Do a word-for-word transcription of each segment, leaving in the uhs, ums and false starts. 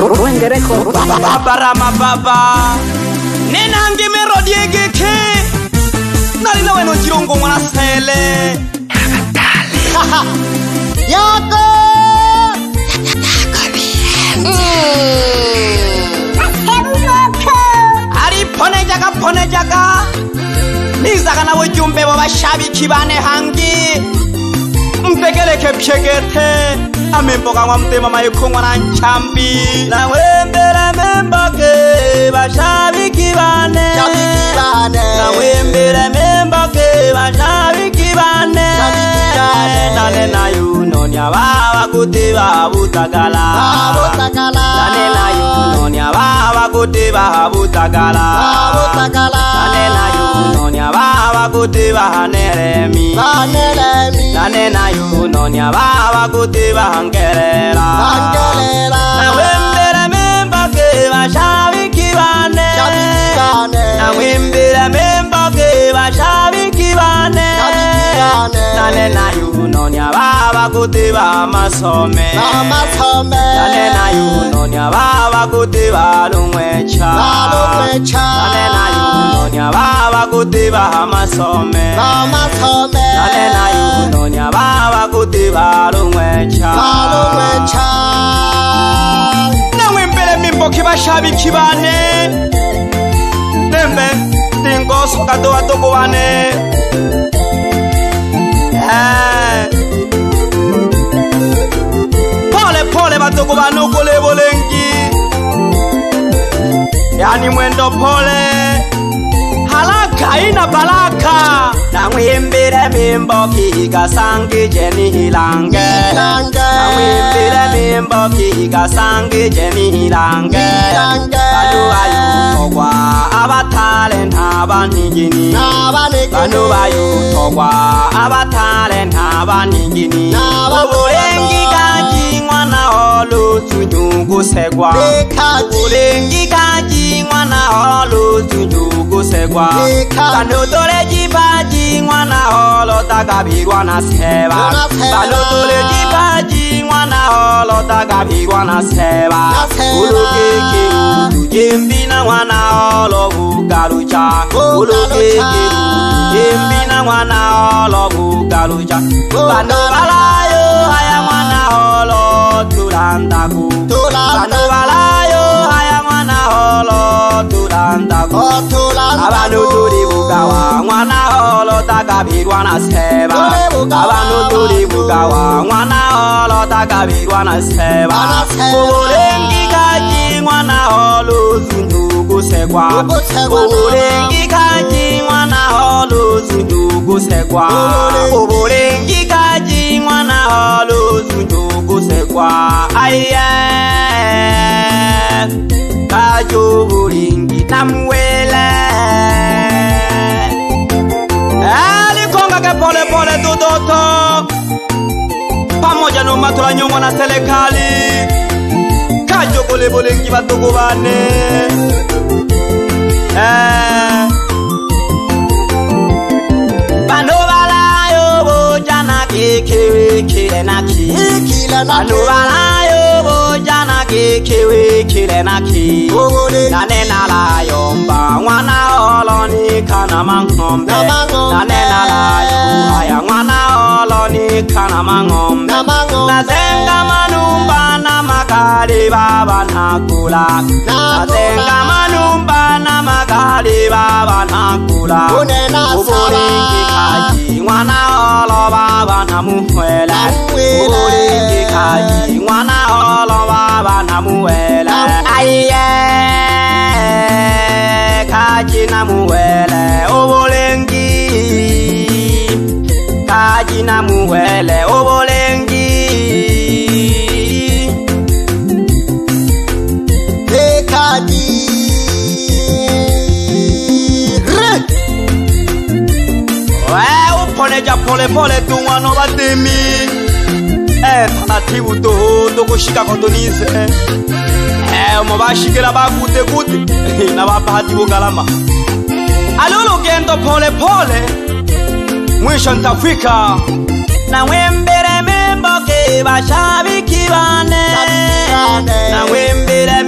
Lwenge record. Baba rama baba nenange melodie geke nali nawe no jirongo mwana sele yako ari pone jaga pone jaga nizaga nawe jumbe bo bashabiki bane hangi mpegeleke pyegete amemboga wa MDEMA MAYIKU mwana nchambi nawe mbere memboge bashabiki bane nawe mbere memboge bashabiki bane nale nayo nonya baba kutiba butagala nale nayo nonya baba kutiba butagala nale nayo nonya baba kutiba neremi nale nayo nonya baba kutiba ngerera nawe mbere memboge bashabiki bane nawe mbere memboge bashabiki bane nale nayo nonya baba kutiba masome nale nayo nonya baba kutiba lumwecha nale nayo nonya baba kutiba masome nale nayo nonya baba kutiba lumwecha nawe mbere memboge bashabiki bane nembe ningoso kadoa toko bane pole pole batoko banokole bolengi yani mwendo pole halaka ina balaka nawe mbere memboge gasange jeni hilange nawe mbere memboge gasange jeni hilange bano bayutogwa abatale ntabanigini bano bayutogwa abatale ntabanigini obulengi kaji mwana holo tujugu segwa obulengi kaji mwana holo tujugu segwa bano tole jibaji mwana holo tagabirwa na seba bano tole jibaji mwana holo tagabirwa na seba ulukeke ujembi na mwana holo bugalucha ulukeke ujembi na mwana holo bugalucha bano balayo haya mwana holo tulandaku bano balayo haya mwana holo tulandaku abanu turi bugawa mwana holo tagabirwa na seba abanu turi bugawa mwana holo tagabirwa na seba ubulengi kaji mwana holo zundugu segwa ubulengi kaji mwana holo zundugu segwa ubulengi kaji mwana holo zundugu segwa aiye kajo bulingi namwele alikonga ke pole pole tutoto pamoja no matola nyongo na serikali kajo pole bulingi batuko bane eh bano balayo bojana kekewe kile naki bano balayo bojana kekewe kile naki nane nalayo mba mwana holo ni kana mangombe nane nalayo haya mwana holo ni kana mangombe nazenga manumba na makali baba nakula nazenga manumba na makali baba nakula ubulingi kaji mwana holo baba namuhwele ubulingi kaji mwana holo baba namuhwele aiye kaji namuhwele ubulingi kaji namuhwele ubulingi kaji wewe uponeja pole pole tu mwana batemi eh taratibu to to kushika kotonize eh mubashikira bagute gute na babahati bugalama alolo gendo pole pole mwisho ntafika na wembere memboge bashabiki bane na wembere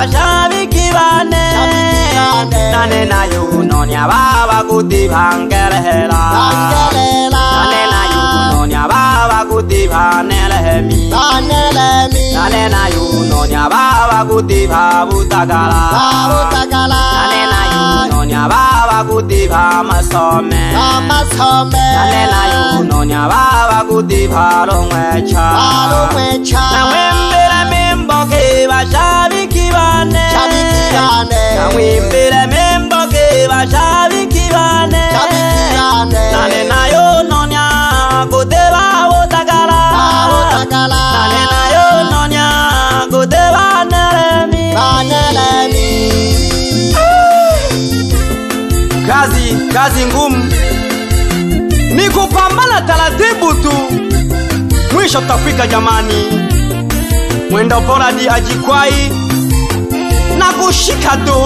bhashabiki bane nane nayo nonya baba kuti bangelehela nane nayo nonya baba kuti banelehemi nane nayo nonya baba kuti babutakala nane nayo nonya baba kuti bamasome nane nayo nonya baba kuti balongwecha namwembele mimboke bhashabiki bane namwembele mimboke bhashabiki bane nane nayo nonya kuti babutakala nane nayo nonya kuti banelemi kazi kazi ngumu ni kupambana taratibu tu, mwisho tutafika jamani. Mwenda bora di ajikwai na kushika tu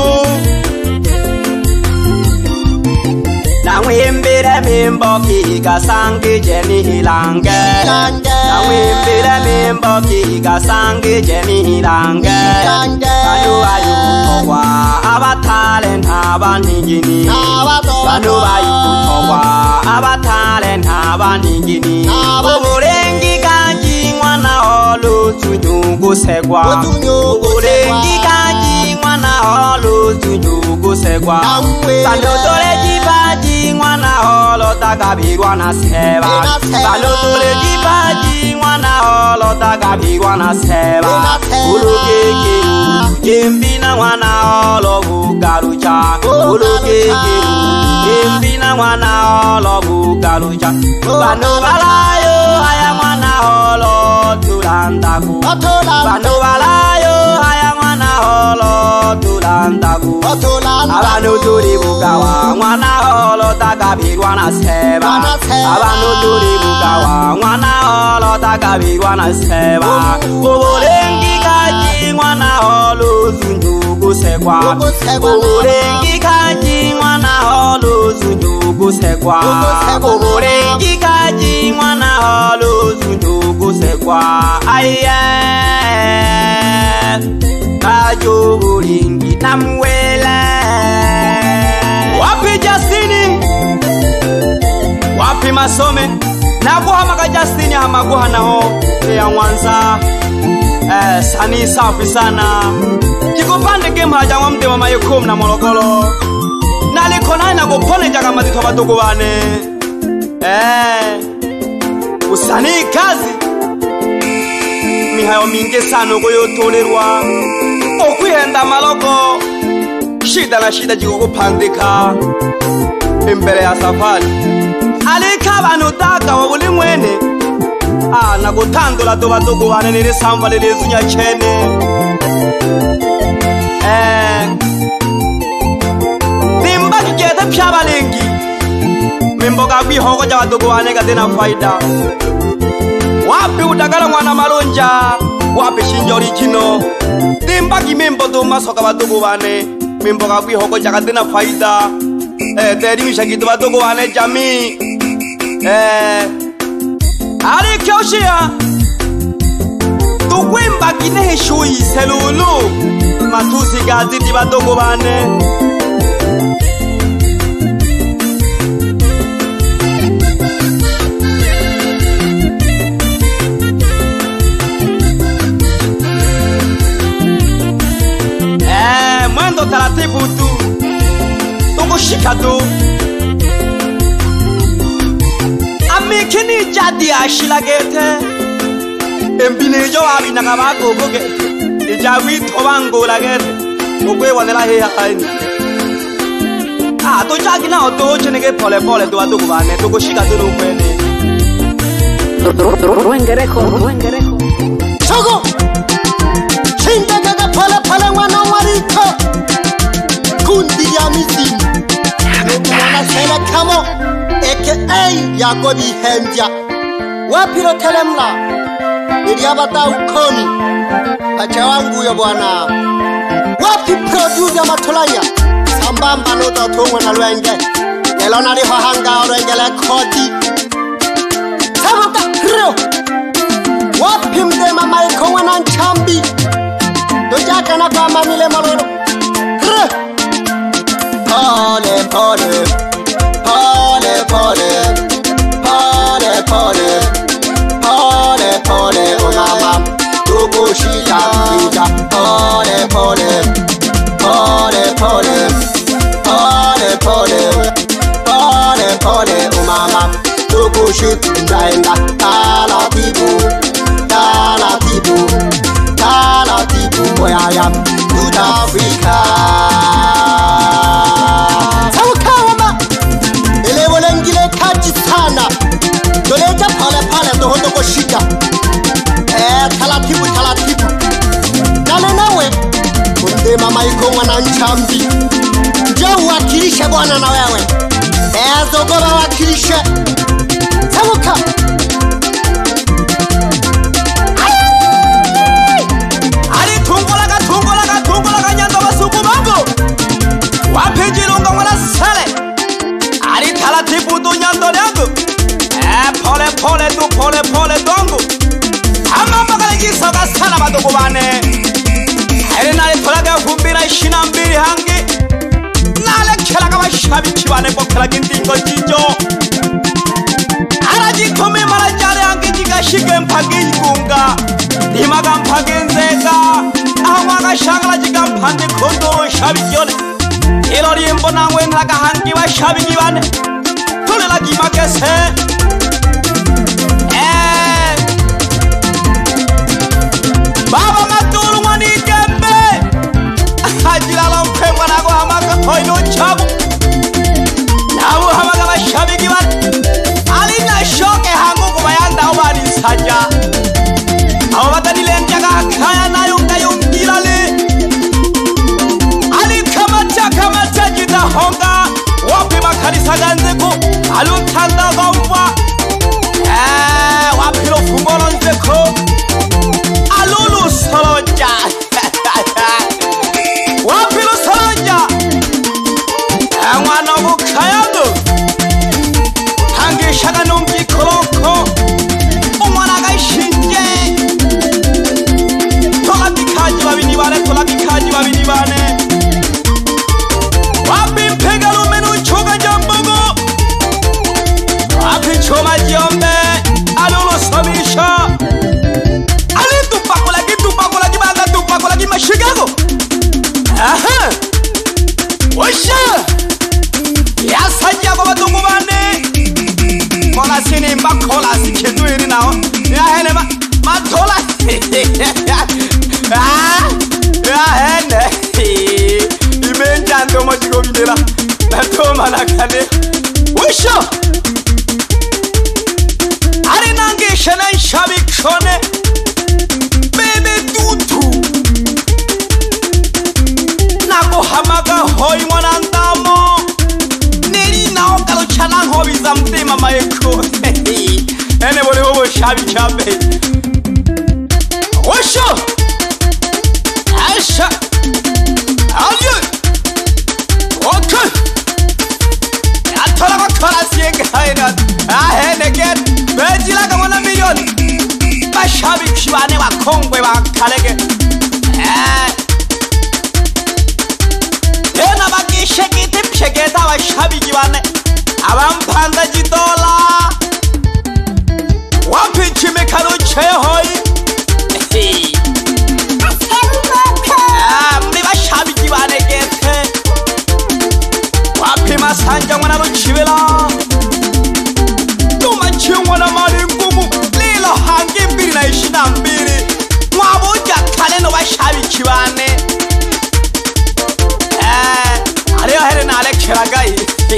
na mwimbire mimboki gasangi jeni hilange na mwimbire mimboki gasangi jeni hilange banu bayu kutogwa abatale ntabaningini banu bayu kutogwa abatale ntabaningini uburengi kanji mwana olu tunyugu segwa uburengi kanji mwana olu tunyugu segwa banu dole jibaji mwana holo takabirwa na seba banu dole jibaji mwana holo takabirwa na seba ulukeke Jembina mwana holo bugarucha ulukeke Jembina mwana holo bugarucha banu balayo haya mwana holo tulandaku banu balayo haya mwana holo tulandaku abanu turi bugawa mwana holo takabirwa na seba abanu turi bugawa mwana holo takabirwa na seba uburengi kaji mwana holo zunjugu segwa uburengi kaji mwana holo zunjugu segwa uburengi kaji mwana holo zunjugu segwa aiye kajo buringi namwele wapi Justini wapi masome naguha maka Justini hamaguha naho ya Mwanza eh sani safi sana kikopande game haja wa M D E M A MAYIKU na Morogoro naliko naye nagopone jaga mazito badogo bane eh usani kazi mihayo mingi sana uko yotorerwa okwihenda maloko shida na shida jigukupandika imbere ya safari alika abantu taka wa buli mwene ah nagutandula do badogo bane nire samba lezunya chene eh dimba kigete pyabalengi mimboga bihogo ja badogo bane gadena faida wapi udagala mwana malonja wapi shinjori kino dimba kimembo do masoka badogo bane mimboga bihogo ja gadena faida eh teri mishagito badogo bane jami eh ari kyoshia tukwimba kine shui selulu matusi gaziti badogo bane eh mwendo taratibu tu tukushika tu amikini jadi ashilagete embine jo abi nakabago goge ijawi tobango lagete ogwe wanela he haini ah to jagi na oto chenege pole pole to badogo bane to kushika tu nukwene Lwenge record Lwenge record Chogo Chinda gaga pole pole wana wariko kundi ya mizimu Mwana sela kamo aka Yakobi Hemja wapiro telemla niliabata ukoni acha wangu ya bwana wapi producer matolanya sambamba nota tongwa na Lwenge elona ri hanga Lwenge la kodi samata kro wapi M D E M A MAYIKU wana nchambi dojaka kana kwa mamile malolo pole pole pole pole pole pole pole pole oh mama tukushika shika pole pole pole pole pole pole pole pole oh mama tukushika enda taratibu taratibu taratibu boyaya tutafika saukama elewo lengile kaji sana doleja pale pale dohondo koshika eh taratibu taratibu nale nawe MDEMA Mayiku mwana nchambi njoo wakilishe bwana na wewe eh zogoba wakilishe sauka ali tungola ka tungola ka tungola ka nyanda basuku bango wapejilunga mwana sale ali taratibu tu nyando yangu eh pole pole tu pole pole dongo amamba kalegisa ka sala badogo bane ere nale tolaga kumbira ishina mbiri hangi nale kela ka bashabiki bane bokela gindingo jijo araji kome mara jare hangi jigashike mpage igunga nimaga mpage nzega awaga shagala jiga mpande kondo shabiki yole ero rimbo nangwe nlaga hangi bashabiki bane tolela gimakese eh baba matulu mwani gembe ajila lompengwa nago hamaga hoino chabu nabu hamaga bashabiki bane alina shoke hangu kubayanda obani saja aho batanilenjaga kaya nayo kayungirale ali kamata kamata jida honga wapi makanisa ganzeko aluntanda gomva eh wapi lo fungolo nzeko alulu soloja wapi lo soloja mwana bukayado hangishaga numbi koloko umwana gashinje tola bikaji babini bane tola bikaji babini bane wapi mpegalo menu choga jambogo wapi choma jiombe alulu sobisha ali tupakola ki tupakola ki banga tupakola ki mashigago aha washa ya sajja ko batungu bane kola sini mba kola siketu iri nao ya hene ma matola ah ya hene imenja ndo mojigo bidela natoma nakane wisho ari nange shana shabikone bebe tutu nako hamaga hoi mwanandamo neri nao kalo chana hobi za MDEMA Mayiku ene bole bobo shabi chabe washo asha alyo okay atola ko kola sienga ina ahene get bejila ka mwana milioni bashabi kibane bakongwe bakalege eh ena bakishe kiti psheketa bashabi kibane abampanda jidola wapi chimekalo chehoi ah mbi bashabi kibane gete wapi masanja mwana ruchibela tuma chingwa na mali ngumu lilo hangi mbiri na ishina mbiri mwabuja kale no bashabi kibane eh ariyo here na alekera gai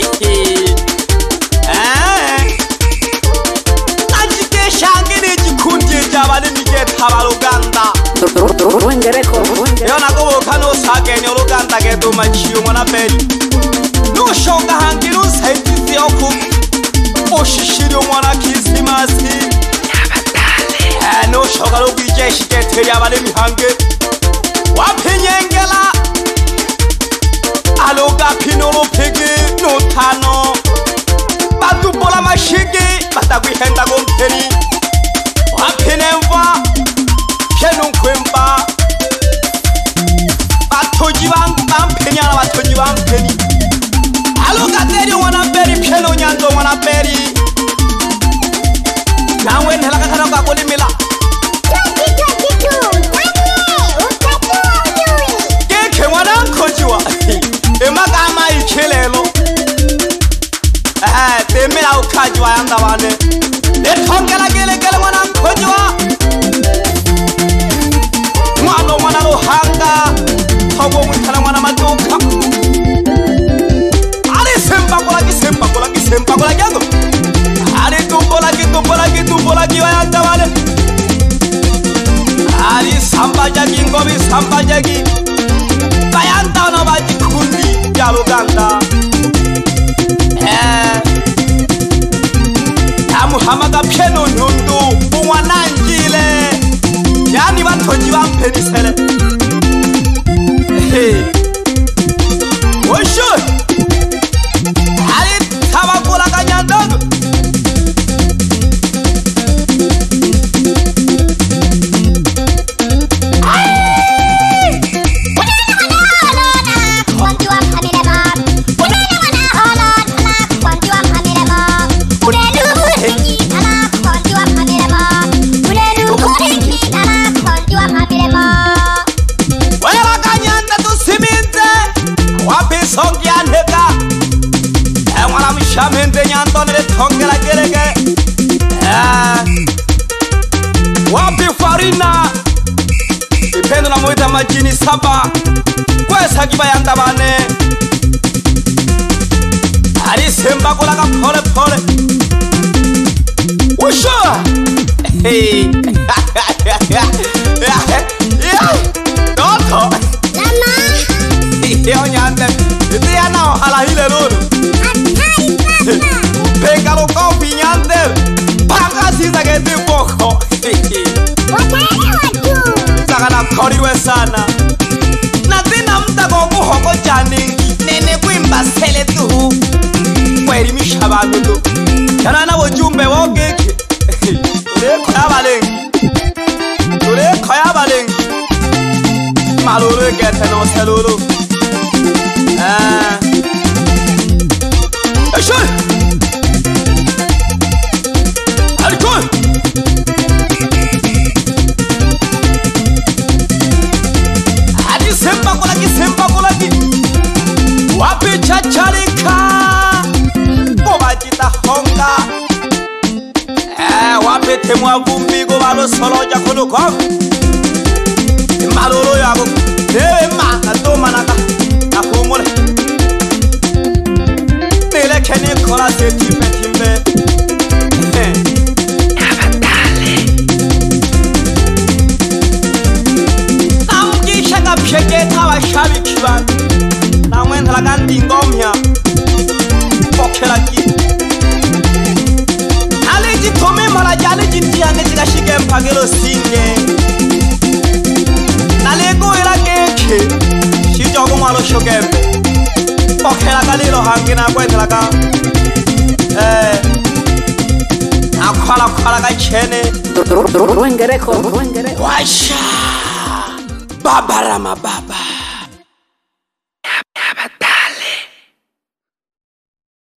eh najike shangi ni jikundi jabale migeta baluganda Lwenge yo nagobo kano sage ni oluganda geto machiyo mwana beri nushonga hangi nusaitizi oku oshishiri mwana kisimasi eh nushonga lugijeshi geteri abale mihange wapinyengela aloga pinolo pigi nutano batubola mashigi batagwihenda gomperi wapinemva pyenukwemba konji wa mpenisele Hey Osho Ali tabakula kanyandogo Shamende nyanto nere tongela gerege Wapi farina Ipendo na moita majini saba Kwesa kiba yandabane Ali semba kulaka pole pole Usho Hey Toto Lama Iyo nyante Iti ya nao hala hile lulu Pegalo kopi nyander Panga sisa ke di poco Sakana koriwe sana Natina mta koku hoko jani Nene kuimba sele tu Kweri mishabangu tu Kanana wajumbe wogeki Ule koya balengi Ule koya balengi Malulu gete no selulu Ah Eşol! Alkol! Hadi semba kulaki semba kulaki Wapi chacharika Kubajita honga Eh wapi temwa vumbi Kubalo solo jakolo kwa Malolo yako Ewe ma Natoma naka Nakumule Kene kola se timbe timbe Abatale Namgi shaka psheke tawa shabiki ban Namwen halagan dingomya Pokela ki Aliji tome mara jale jinti ane tika shike mpagelo singe Nalego ila keke Shijogo malo shogembe Pokela kalilo hangi na kwetela ka Eh Akwala kwala ka chene Lwenge record Lwenge record Washa Baba rama baba